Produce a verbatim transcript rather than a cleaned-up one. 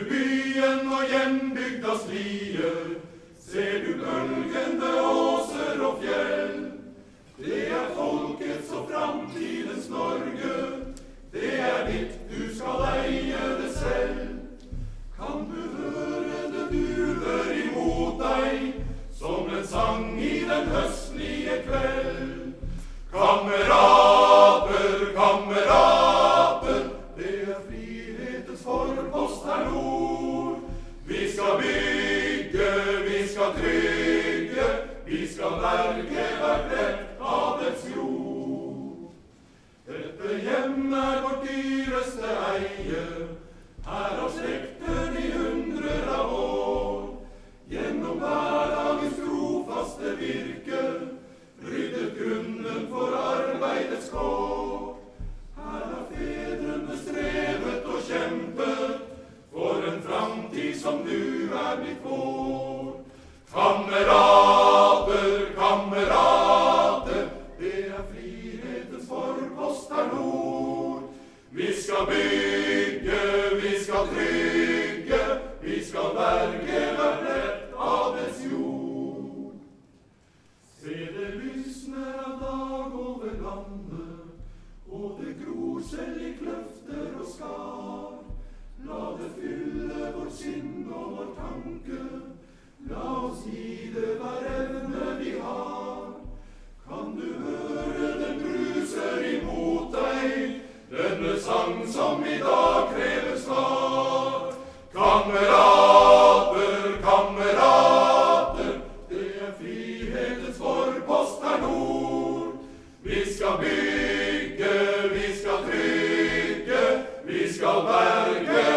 byen og hjembygdas lie, ser du bølgende åser og fjell. Det er folkets og framtidens Norge, det er ditt, du skal eie det selv. Kan du høre det duver imot deg, som en sang i den høstlige kveld? Kamerater, kamerater, det er frihetens forpost her nord. Vi skal bygge, vi skal trygge, vi skal berge hver plett av dets jord. Dette hjem er vårt dyreste eie, her har slekter i hundrer av år. Gjennom hverdagens trofaste virke, ryddet grunnen for arbeidets kår. Her har fedrene strevet og kjempet, for en framtid som nu er blitt vår. Kamerater, kamerater, det er frihetens forpost her nord. Vi skal bygge, vi skal trygge, vi skal berge hver plett av dets jord. Se det lysner av dag over landet, og det gror selv i kløfter og skar. La det fylle vårt sinn og vår tanke, la oss gi det hver evne vi har. Kan du høre den bruser imot deg, denne sang som i dag krever svar? Kamerater, kamerater, det er frihetens forpost her nord. Vi skal bygge, vi skal trygge, vi skal berge